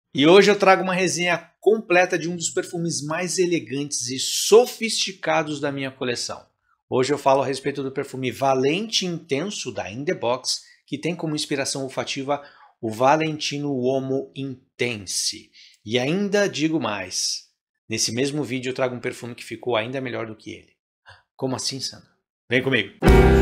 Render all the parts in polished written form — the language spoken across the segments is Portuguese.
E hoje eu trago uma resenha completa de um dos perfumes mais elegantes e sofisticados da minha coleção. Hoje eu falo a respeito do perfume Valente Intenso da In The Box, que tem como inspiração olfativa o Valentino Uomo Intense. E ainda digo mais, nesse mesmo vídeo eu trago um perfume que ficou ainda melhor do que ele. Como assim, Sandro? Vem comigo!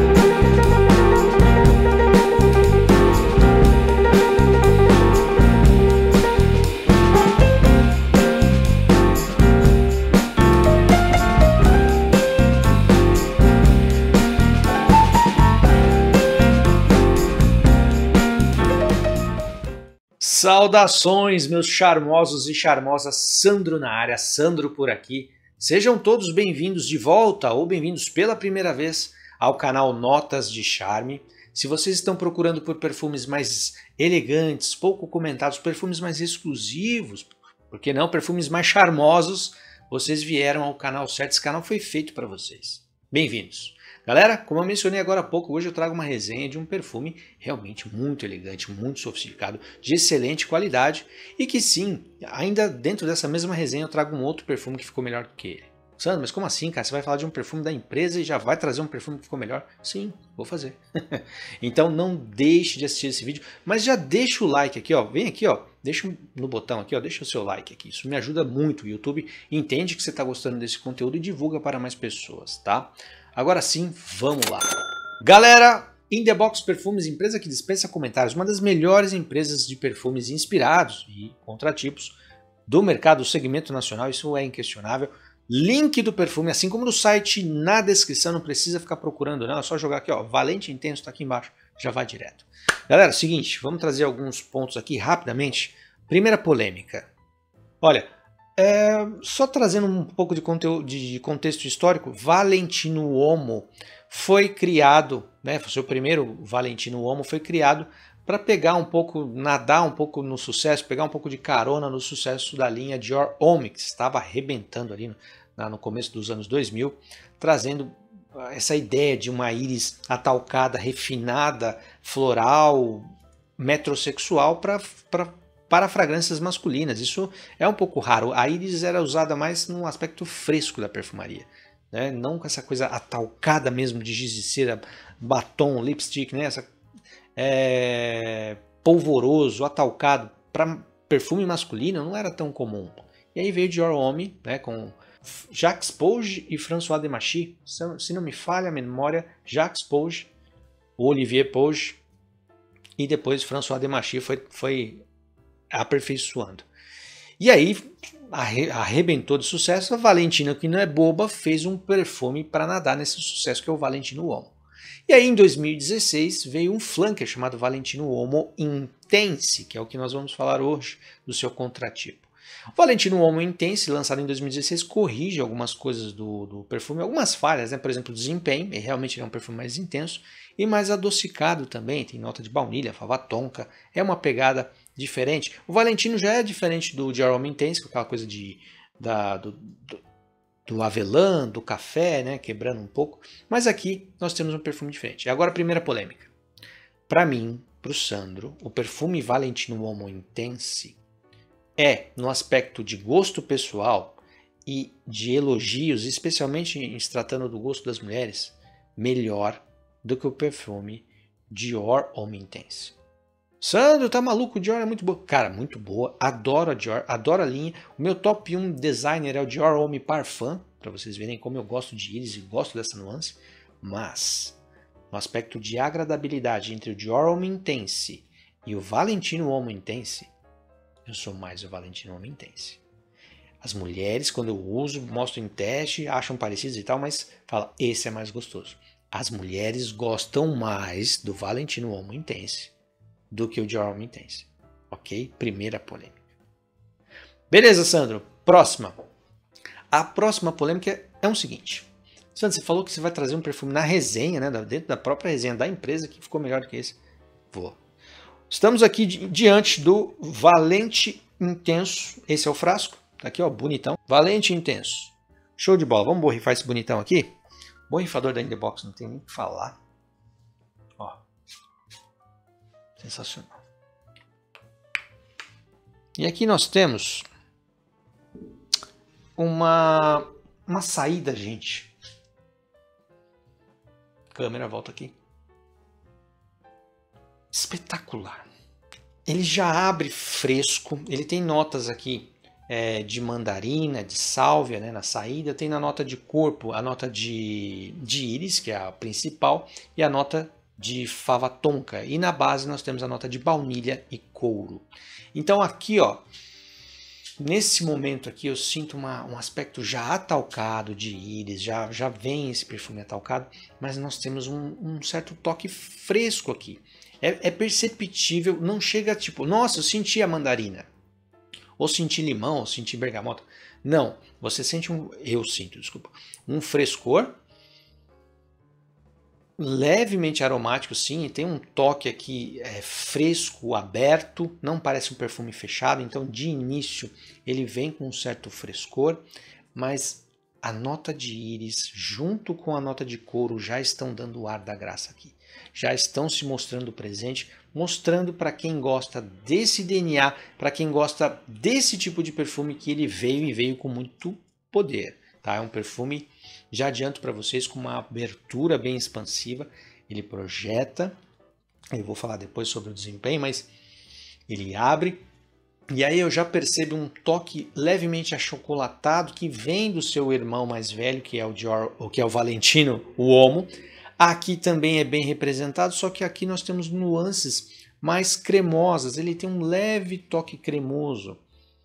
Saudações, meus charmosos e charmosas, Sandro na área, Sandro por aqui. Sejam todos bem-vindos de volta ou bem-vindos pela primeira vez ao canal Notas de Charme. Se vocês estão procurando por perfumes mais elegantes, pouco comentados, perfumes mais exclusivos, por que não, perfumes mais charmosos, vocês vieram ao canal certo, esse canal foi feito para vocês. Bem-vindos! Galera, como eu mencionei agora há pouco, hoje eu trago uma resenha de um perfume realmente muito elegante, muito sofisticado, de excelente qualidade e que sim, ainda dentro dessa mesma resenha eu trago um outro perfume que ficou melhor do que ele. Sandro, mas como assim, cara? Você vai falar de um perfume da empresa e já vai trazer um perfume que ficou melhor? Sim, vou fazer. Então não deixe de assistir esse vídeo, mas já deixa o like aqui, ó. Vem aqui, ó. Deixa no botão aqui, ó. Deixa o seu like aqui. Isso me ajuda muito. O YouTube entende que você está gostando desse conteúdo e divulga para mais pessoas, tá? Agora sim, vamos lá. Galera, In The Box Perfumes, empresa que dispensa comentários, uma das melhores empresas de perfumes inspirados e contratipos do mercado, do segmento nacional, isso é inquestionável. Link do perfume, assim como do site, na descrição, não precisa ficar procurando não, é só jogar aqui, ó, Valente Intenso, tá aqui embaixo, já vai direto. Galera, seguinte, vamos trazer alguns pontos aqui rapidamente. Primeira polêmica. Olha, só trazendo um pouco de conteúdo, de contexto histórico, Valentino Uomo foi criado, né, foi o seu primeiro Valentino Uomo, foi criado para pegar um pouco, nadar um pouco no sucesso, pegar um pouco de carona no sucesso da linha Dior Homme, que estava arrebentando ali no começo dos anos 2000, trazendo essa ideia de uma íris atalcada, refinada, floral, metrosexual para fragrâncias masculinas. Isso é um pouco raro. A íris era usada mais num aspecto fresco da perfumaria, né? Não com essa coisa atalcada mesmo de giz de cera, batom, lipstick, né? Polvoroso, atalcado para perfume masculino não era tão comum. E aí veio Dior Homme, né, com Jacques Pouge e François Demachy. Se não me falha a memória, Jacques Pouge, o Olivier Pouge e depois François Demachy foi aperfeiçoando. E aí arrebentou de sucesso. A Valentina, que não é boba, fez um perfume para nadar nesse sucesso que é o Valentino Uomo. E aí em 2016 veio um flanker chamado Valentino Uomo Intense, que é o que nós vamos falar hoje do seu contratipo. O Valentino Uomo Intense, lançado em 2016, corrige algumas coisas do perfume, algumas falhas, né? Por exemplo, o desempenho, ele realmente é um perfume mais intenso e mais adocicado também, tem nota de baunilha, fava tonka, é uma pegada diferente. O Valentino já é diferente do Dior Homme Intense, com aquela coisa do avelã, do café, né, quebrando um pouco, mas aqui nós temos um perfume diferente. E agora a primeira polêmica. Para mim, para o Sandro, o perfume Valentino Uomo Intense é, no aspecto de gosto pessoal e de elogios, especialmente em se tratando do gosto das mulheres, melhor do que o perfume Dior Homme Intense. Sandro, tá maluco? O Dior é muito boa. Cara, muito boa. Adoro a Dior, adoro a linha. O meu top 1 designer é o Dior Homme Parfum, para vocês verem como eu gosto de íris e gosto dessa nuance. Mas, no aspecto de agradabilidade entre o Dior Homme Intense e o Valentino Uomo Intense, eu sou mais o Valentino Uomo Intense. As mulheres, quando eu uso, mostro em teste, acham parecidos e tal, mas fala, esse é mais gostoso. As mulheres gostam mais do Valentino Uomo Intense do que o Dior Homme Intense. Ok? Primeira polêmica. Beleza, Sandro. Próxima. A próxima polêmica é o seguinte. Sandro, você falou que você vai trazer um perfume na resenha, né? Dentro da própria resenha da empresa que ficou melhor do que esse. Vou. Estamos aqui diante do Valente Intenso. Esse é o frasco. Tá aqui, ó, bonitão. Valente Intenso. Show de bola. Vamos borrifar esse bonitão aqui? Borrifador da In The Box, não tem nem o que falar. Ó. Sensacional. E aqui nós temos uma saída, gente. Câmera, volta aqui. Espetacular. Ele já abre fresco, ele tem notas aqui de mandarina, de sálvia, né, na saída, tem na nota de corpo a nota de íris, que é a principal, e a nota de fava tonka, e na base nós temos a nota de baunilha e couro. Então aqui, ó, nesse momento aqui eu sinto um aspecto já atalcado de íris, já vem esse perfume atalcado, mas nós temos um certo toque fresco aqui. É perceptível, não chega tipo, nossa, eu senti a mandarina, ou senti limão, ou senti bergamota. Não, você sente eu sinto, desculpa, um frescor, levemente aromático sim, tem um toque aqui fresco, aberto, não parece um perfume fechado, então de início ele vem com um certo frescor, mas a nota de íris junto com a nota de couro já estão dando o ar da graça aqui. Já estão se mostrando presente, mostrando para quem gosta desse DNA, para quem gosta desse tipo de perfume que ele veio com muito poder. Tá? É um perfume, já adianto para vocês, com uma abertura bem expansiva. Ele projeta, eu vou falar depois sobre o desempenho, mas ele abre. E aí eu já percebo um toque levemente achocolatado que vem do seu irmão mais velho, que é o Valentino Uomo. Aqui também é bem representado, só que aqui nós temos nuances mais cremosas. Ele tem um leve toque cremoso,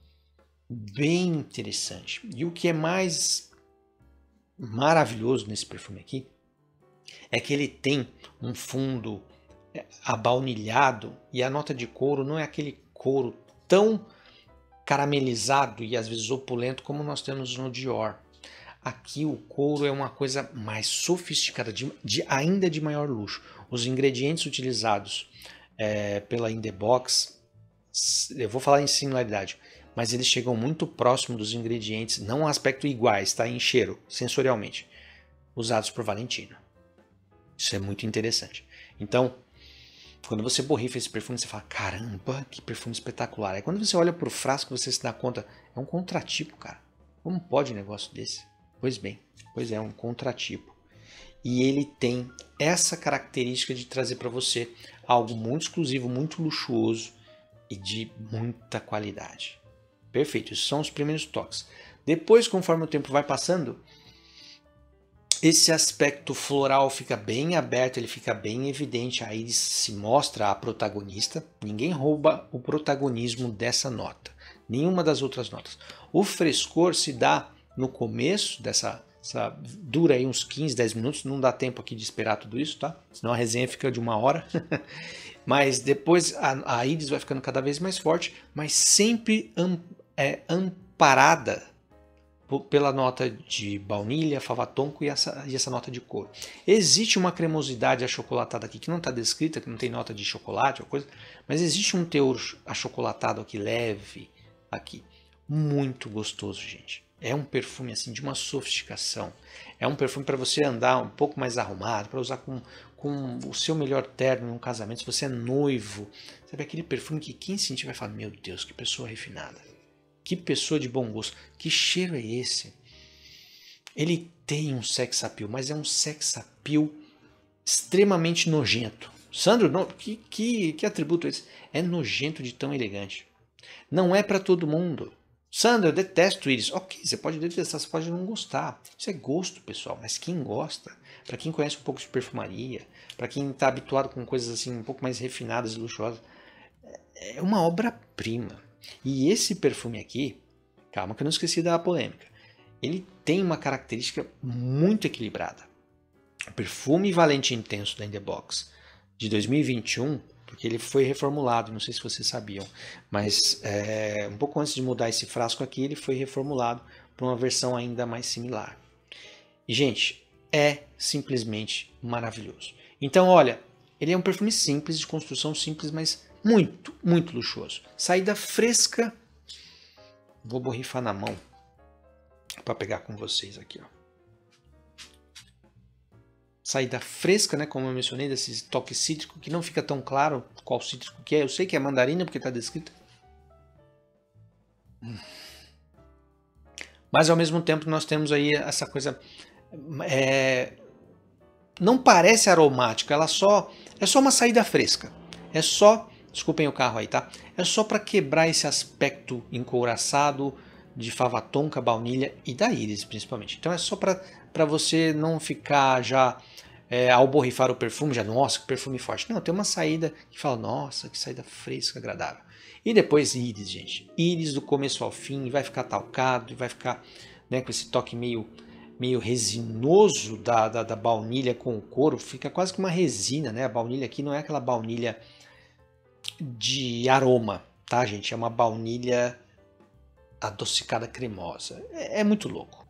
bem interessante. E o que é mais maravilhoso nesse perfume aqui é que ele tem um fundo abaunilhado e a nota de couro não é aquele couro tão caramelizado e às vezes opulento como nós temos no Dior. Aqui o couro é uma coisa mais sofisticada, ainda de maior luxo. Os ingredientes utilizados pela In The Box, eu vou falar em similaridade, mas eles chegam muito próximo dos ingredientes, não aspecto iguais, tá? Em cheiro, sensorialmente, usados por Valentino. Isso é muito interessante. Então, quando você borrifa esse perfume, você fala, caramba, que perfume espetacular. Aí quando você olha para o frasco, você se dá conta, é um contratipo, cara. Como pode um negócio desse? Pois bem, é um contratipo. E ele tem essa característica de trazer para você algo muito exclusivo, muito luxuoso e de muita qualidade. Perfeito, esses são os primeiros toques. Depois, conforme o tempo vai passando, esse aspecto floral fica bem aberto, ele fica bem evidente, aí se mostra a protagonista, ninguém rouba o protagonismo dessa nota, nenhuma das outras notas. O frescor se dá no começo dura aí uns 15, 10 minutos, não dá tempo aqui de esperar tudo isso, tá? Senão a resenha fica de 1 hora. Mas depois a íris vai ficando cada vez mais forte, mas sempre amparada pela nota de baunilha, fava tonka e essa nota de couro. Existe uma cremosidade achocolatada aqui que não está descrita, que não tem nota de chocolate ou coisa, mas existe um teor achocolatado aqui leve aqui, muito gostoso, gente. É um perfume assim de uma sofisticação. É um perfume para você andar um pouco mais arrumado, para usar com o seu melhor terno em um casamento. Se você é noivo, sabe aquele perfume que quem sentir vai falar, meu Deus, que pessoa refinada. Que pessoa de bom gosto. Que cheiro é esse? Ele tem um sex appeal, mas é um sex appeal extremamente nojento. Sandro, que atributo é esse? É nojento de tão elegante. Não é para todo mundo. Sandra, eu detesto íris. Ok, você pode detestar, você pode não gostar. Isso é gosto, pessoal. Mas quem gosta, para quem conhece um pouco de perfumaria, para quem está habituado com coisas assim um pouco mais refinadas e luxuosas, é uma obra-prima. E esse perfume aqui, calma que eu não esqueci da polêmica, ele tem uma característica muito equilibrada. O perfume Valente Intenso da In The Box de 2021, porque ele foi reformulado, não sei se vocês sabiam, mas um pouco antes de mudar esse frasco aqui, ele foi reformulado para uma versão ainda mais similar. E, gente, é simplesmente maravilhoso. Então, olha, ele é um perfume simples, de construção simples, mas muito, muito luxuoso. Saída fresca, vou borrifar na mão para pegar com vocês aqui, ó. Saída fresca, né, como eu mencionei, desse toque cítrico, que não fica tão claro qual cítrico que é. Eu sei que é mandarina porque está descrito. Mas ao mesmo tempo nós temos aí essa coisa, não parece aromática, ela é só uma saída fresca. É só, desculpem o carro aí, tá? É só para quebrar esse aspecto encouraçado de fava tonka, baunilha e da íris principalmente. Então é só para você não ficar já ao borrifar o perfume, já, nossa, que perfume forte. Não, tem uma saída que fala, nossa, que saída fresca, agradável. E depois íris, gente. Íris do começo ao fim, vai ficar talcado, vai ficar, né, com esse toque meio resinoso da baunilha com o couro. Fica quase que uma resina, né? A baunilha aqui não é aquela baunilha de aroma, tá, gente? É uma baunilha adocicada cremosa. É muito louco.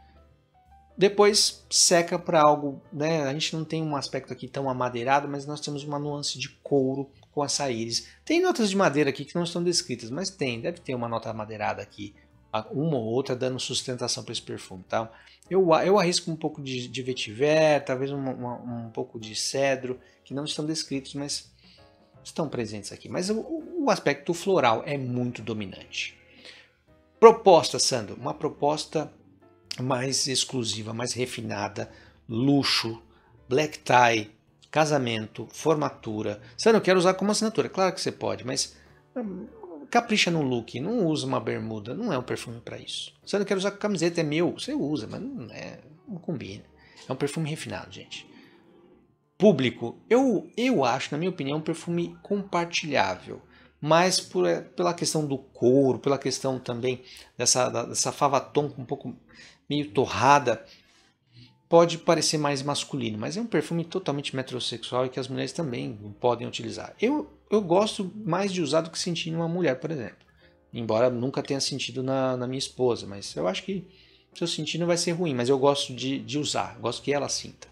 Depois seca para algo, né? A gente não tem um aspecto aqui tão amadeirado, mas nós temos uma nuance de couro com essa íris. Tem notas de madeira aqui que não estão descritas, mas deve ter uma nota amadeirada aqui, uma ou outra dando sustentação para esse perfume, tá? Eu arrisco um pouco de vetiver, talvez um pouco de cedro, que não estão descritos, mas estão presentes aqui. Mas o aspecto floral é muito dominante. Proposta, Sandro, uma proposta mais exclusiva, mais refinada, luxo, black tie, casamento, formatura. Sandro, eu quero usar como assinatura. Claro que você pode, mas capricha no look, não usa uma bermuda, não é um perfume para isso. Sandro, eu quero usar com camiseta, é meu, você usa, mas não combina. É um perfume refinado, gente. Público, eu acho, na minha opinião, um perfume compartilhável. Mas pela questão do couro, pela questão também dessa fava tonka um pouco meio torrada, pode parecer mais masculino, mas é um perfume totalmente metrosexual e que as mulheres também podem utilizar. Eu gosto mais de usar do que sentir numa mulher, por exemplo. Embora nunca tenha sentido na minha esposa, mas eu acho que se eu sentir não vai ser ruim, mas eu gosto de usar, gosto que ela sinta.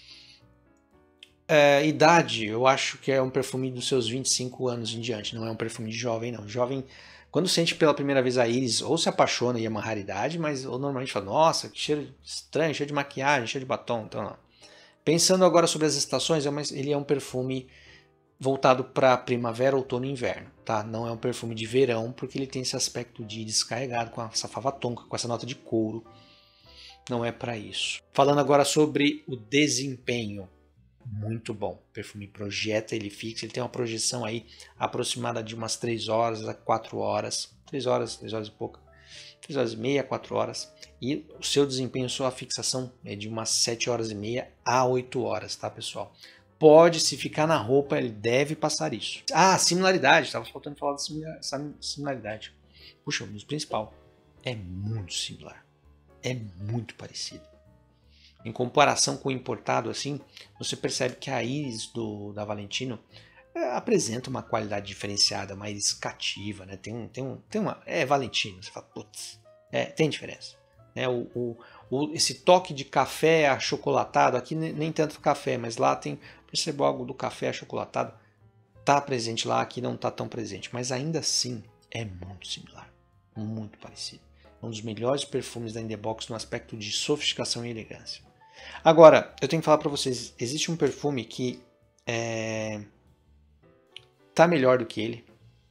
Idade, eu acho que é um perfume dos seus 25 anos em diante, não é um perfume de jovem, não. Jovem, quando sente pela primeira vez a íris, ou se apaixona e é uma raridade, mas ou normalmente fala, nossa, que cheiro estranho, cheiro de maquiagem, cheiro de batom, então não. Pensando agora sobre as estações, ele é um perfume voltado para primavera, outono e inverno, tá? Não é um perfume de verão, porque ele tem esse aspecto de descarregado, com essa fava tonka, com essa nota de couro. Não é para isso. Falando agora sobre o desempenho. Muito bom. O perfume projeta, ele fixa, ele tem uma projeção aí aproximada de umas 3 horas a 4 horas. 3 horas e pouco. 3 horas e meia, 4 horas. E o seu desempenho, sua fixação é de umas 7 horas e meia a 8 horas, tá, pessoal? Pode, se ficar na roupa, ele deve passar isso. Similaridade. Estava faltando falar da similaridade. Puxa, o principal. É muito similar. É muito parecido. Em comparação com o importado, assim, você percebe que a íris da Valentino apresenta uma qualidade diferenciada, mais cativa, né? Tem uma... É Valentino, você fala, putz, tem diferença. Né? Esse toque de café achocolatado, aqui nem tanto café, mas lá percebo algo do café achocolatado, tá presente lá, aqui não tá tão presente, mas ainda assim é muito similar, muito parecido. Um dos melhores perfumes da In The Box no aspecto de sofisticação e elegância. Agora, eu tenho que falar para vocês, existe um perfume que tá melhor do que ele.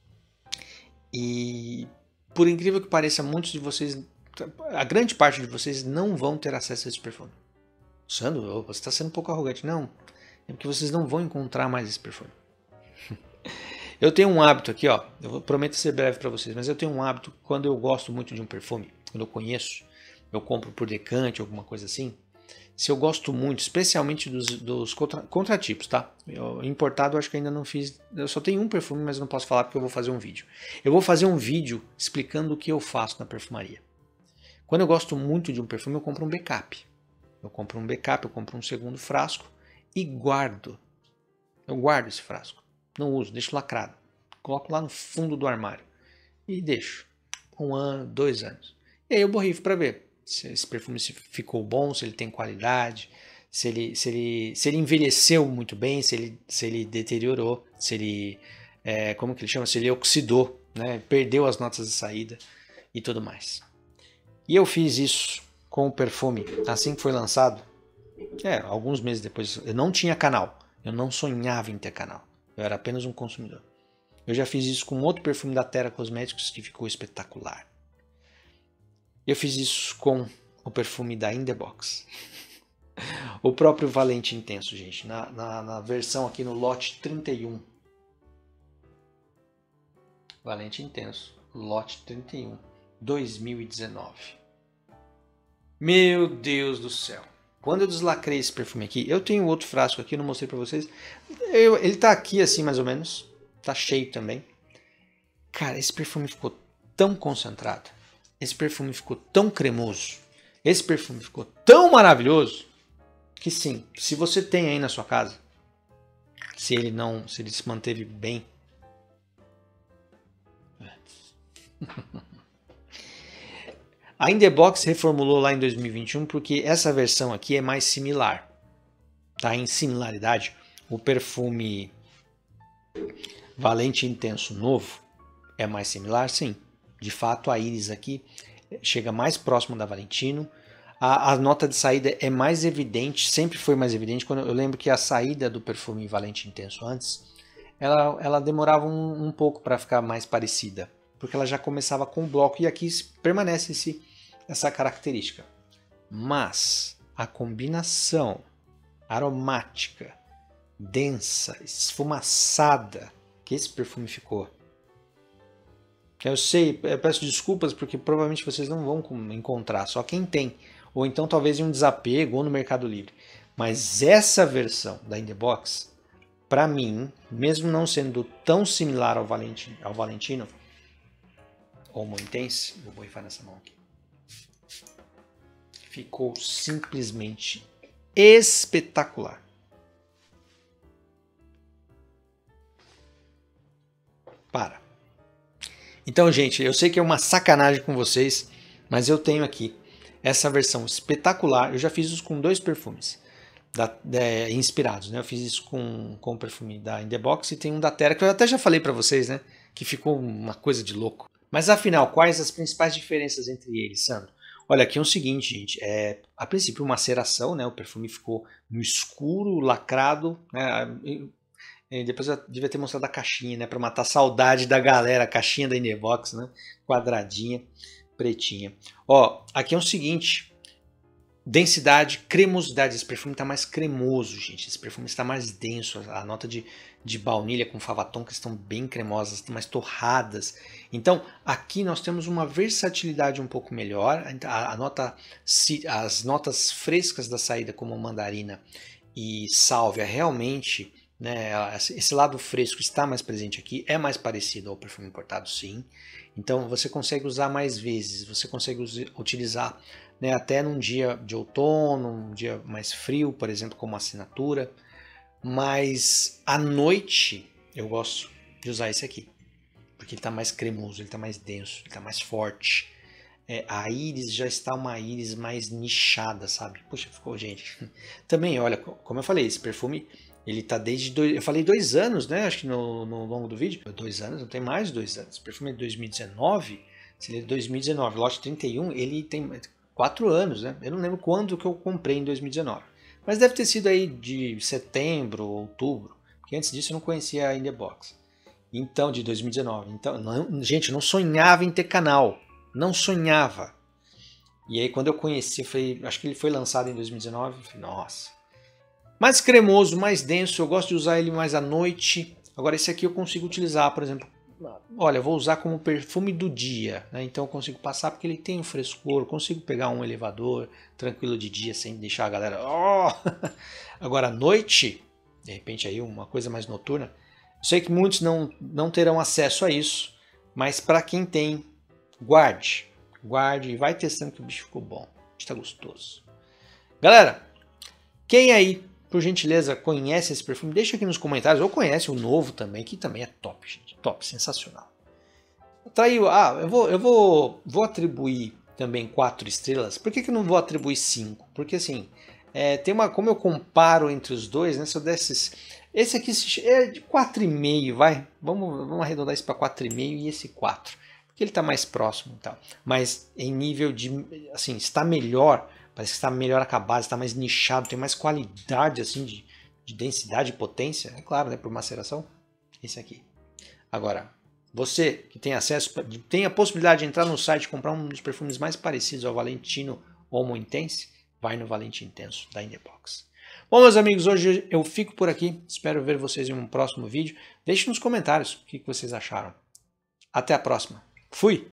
E por incrível que pareça, muitos de vocês, a grande parte de vocês não vão ter acesso a esse perfume. Sandro, você está sendo um pouco arrogante. Não, é porque vocês não vão encontrar mais esse perfume. Eu tenho um hábito aqui, ó, eu prometo ser breve para vocês, mas eu tenho um hábito, quando eu gosto muito de um perfume, quando eu conheço, eu compro por decante, alguma coisa assim. Se eu gosto muito, especialmente dos contratipos, tá? Importado eu acho que ainda não fiz, eu só tenho um perfume, mas não posso falar porque eu vou fazer um vídeo. Eu vou fazer um vídeo explicando o que eu faço na perfumaria. Quando eu gosto muito de um perfume, eu compro um backup. Eu compro um segundo frasco e guardo. Eu guardo esse frasco. Não uso, deixo lacrado. Coloco lá no fundo do armário. E deixo. 1 ano, 2 anos. E aí eu borrifo para ver se esse perfume ficou bom, se ele tem qualidade, se ele envelheceu muito bem, se ele deteriorou, se ele, como que ele chama? Se ele oxidou, né? Perdeu as notas de saída e tudo mais. E eu fiz isso com o perfume assim que foi lançado. Alguns meses depois. Eu não tinha canal. Eu não sonhava em ter canal. Eu era apenas um consumidor. Eu já fiz isso com outro perfume da Terra Cosméticos que ficou espetacular. Eu fiz isso com o perfume da In The Box. O próprio Valente Intenso, gente. Na versão aqui no lote 31. Valente Intenso, lote 31, 2019. Meu Deus do céu. Quando eu deslacrei esse perfume aqui, eu tenho outro frasco aqui, não mostrei pra vocês. Ele tá aqui assim mais ou menos. Tá cheio também. Cara, esse perfume ficou tão concentrado. Esse perfume ficou tão cremoso. Esse perfume ficou tão maravilhoso. Que sim, se você tem aí na sua casa. Se ele se manteve bem. A In The Box reformulou lá em 2021 porque essa versão aqui é mais similar. Tá? Em similaridade, o perfume Valente Intenso novo é mais similar, sim. De fato, a íris aqui chega mais próximo da Valentino. A nota de saída é mais evidente, sempre foi mais evidente. Eu lembro que a saída do perfume Valente Intenso antes, ela demorava um pouco para ficar mais parecida. Porque ela já começava com o bloco e aqui permanece essa característica. Mas a combinação aromática, densa, esfumaçada que esse perfume ficou. Eu sei, eu peço desculpas porque provavelmente vocês não vão encontrar, só quem tem. Ou então talvez em um desapego ou no Mercado Livre. Mas essa versão da In The Box, para mim, mesmo não sendo tão similar ao Valentino, Homo Intense, vou borrifar nessa mão aqui, ficou simplesmente espetacular. Para. Então, gente, eu sei que é uma sacanagem com vocês, mas eu tenho aqui essa versão espetacular. Eu já fiz isso com 2 perfumes inspirados, né? Eu fiz isso com o perfume da In The Box e tem um da Terra, que eu até já falei para vocês, né? Que ficou uma coisa de louco. Mas afinal, quais as principais diferenças entre eles, Sandro? Olha, aqui é o seguinte, gente. A princípio, maceração, né? O perfume ficou no escuro, lacrado, né? Depois eu devia ter mostrado a caixinha, né? Para matar a saudade da galera. A caixinha da In The Box, né? Quadradinha, pretinha. Ó, aqui é o seguinte. Densidade, cremosidade. Esse perfume está mais cremoso, gente. Esse perfume está mais denso. A nota de baunilha com favaton que estão bem cremosas, estão mais torradas. Então, aqui nós temos uma versatilidade um pouco melhor. As notas frescas da saída, como mandarina e sálvia, realmente, né, esse lado fresco está mais presente aqui. É mais parecido ao perfume importado, sim. Então, você consegue usar mais vezes. Você consegue utilizar, né, até num dia de outono, um dia mais frio, por exemplo, como assinatura. Mas à noite eu gosto de usar esse aqui, porque ele está mais cremoso, ele está mais denso, ele está mais forte. A íris já está uma íris mais nichada, sabe? Puxa, ficou, gente. Também, olha, como eu falei, esse perfume, ele tá desde... Eu falei 2 anos, né? Acho que no longo do vídeo. 2 anos, não tem mais de 2 anos. O perfume é de 2019, se ele é de 2019, lote 31, ele tem 4 anos, né? Eu não lembro quando que eu comprei em 2019. Mas deve ter sido aí de setembro, outubro, porque antes disso eu não conhecia a In The Box. Então, de 2019. Então, gente, eu não sonhava em ter canal. Não sonhava. E aí quando eu conheci, acho que ele foi lançado em 2019, falei, nossa. Mais cremoso, mais denso, eu gosto de usar ele mais à noite. Agora esse aqui eu consigo utilizar, por exemplo, olha, eu vou usar como perfume do dia, né? Então eu consigo passar porque ele tem um frescor, eu consigo pegar um elevador tranquilo de dia sem deixar a galera... Oh! Agora à noite, de repente aí uma coisa mais noturna, eu sei que muitos não terão acesso a isso, mas para quem tem, guarde e vai testando que o bicho ficou bom, está gostoso. Galera, quem aí, por gentileza, conhece esse perfume, deixa aqui nos comentários, ou conhece o novo também, que também é top, gente, top, sensacional. Traiu, eu vou atribuir também 4 estrelas, por que eu não vou atribuir 5? Porque assim, tem como eu comparo entre os dois, né, se eu desse... Esse aqui é de 4,5, vai, vamos arredondar isso para 4,5 e esse 4. Porque ele está mais próximo e tal. Mas em nível de, assim, está melhor, parece que está melhor acabado, está mais nichado, tem mais qualidade, assim, de densidade e potência, é claro, né, por maceração, esse aqui. Agora, Você que tem acesso, tem a possibilidade de entrar no site e comprar um dos perfumes mais parecidos ao Valentino Homo Intense, vai no Valente Intenso da In The Box. Bom, meus amigos, hoje eu fico por aqui. Espero ver vocês em um próximo vídeo. Deixe nos comentários o que vocês acharam. Até a próxima. Fui!